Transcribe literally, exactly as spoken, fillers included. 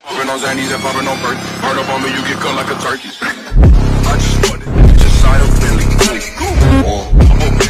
Popping on Zannies and popping on Perk. Hard up on me, you get cut like a turkey. I just want it. Just side of Billy. Oh, I'm okay.